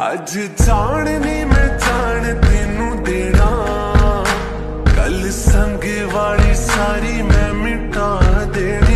अज जान नी मैं जान तेनू देना, कल संग वाली सारी मैं मिटा देना।